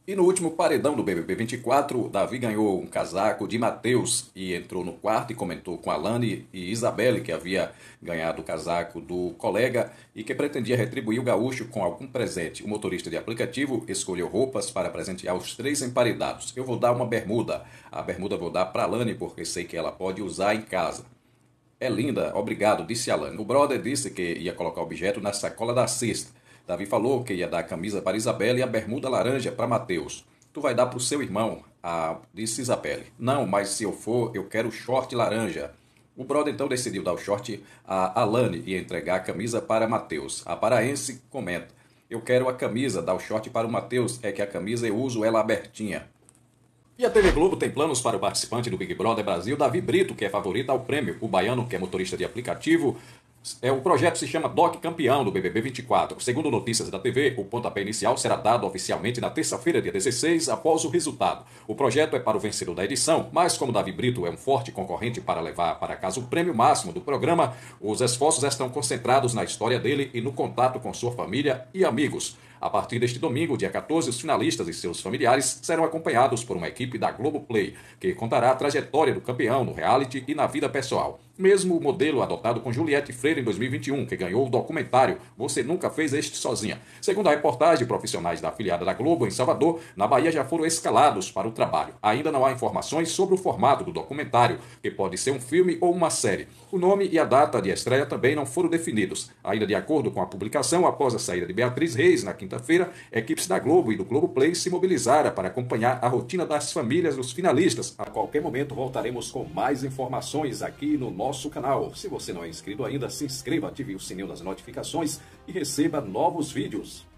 E no último paredão do BBB 24, Davi ganhou um casaco de Matheus e entrou no quarto e comentou com Alane e Isabelle que havia ganhado o casaco do colega e que pretendia retribuir o gaúcho com algum presente. O motorista de aplicativo escolheu roupas para presentear os três emparedados. Eu vou dar uma bermuda. A bermuda vou dar para Alane porque sei que ela pode usar em casa. É linda, obrigado, disse Alane. O brother disse que ia colocar o objeto na sacola da cesta. Davi falou que ia dar a camisa para Isabelle e a bermuda laranja para Matheus. Tu vai dar para o seu irmão, disse Isabelle. Não, mas se eu for, eu quero o short laranja. O brother então decidiu dar o short a Alane e entregar a camisa para Matheus. A paraense comenta. Eu quero a camisa, dá o short para o Matheus, é que a camisa eu uso ela abertinha. E a TV Globo tem planos para o participante do Big Brother Brasil, Davi Brito, que é favorito ao prêmio. O baiano, que é motorista de aplicativo, o projeto se chama Doc Campeão do BBB 24. Segundo notícias da TV, o pontapé inicial será dado oficialmente na terça-feira, dia 16, após o resultado. O projeto é para o vencedor da edição, mas como Davi Brito é um forte concorrente para levar para casa o prêmio máximo do programa, os esforços estão concentrados na história dele e no contato com sua família e amigos. A partir deste domingo, dia 14, os finalistas e seus familiares serão acompanhados por uma equipe da Globoplay, que contará a trajetória do campeão no reality e na vida pessoal. Mesmo o modelo adotado com Juliette Freire em 2021, que ganhou o documentário Você Nunca Fez Este Sozinha. Segundo a reportagem, profissionais da afiliada da Globo em Salvador, na Bahia já foram escalados para o trabalho. Ainda não há informações sobre o formato do documentário, que pode ser um filme ou uma série. O nome e a data de estreia também não foram definidos. Ainda de acordo com a publicação, após a saída de Beatriz Reis na quinta-feira, equipes da Globo e do Globoplay se mobilizaram para acompanhar a rotina das famílias dos finalistas. A qualquer momento voltaremos com mais informações aqui no nosso canal. Se você não é inscrito ainda, se inscreva, ative o sininho das notificações e receba novos vídeos.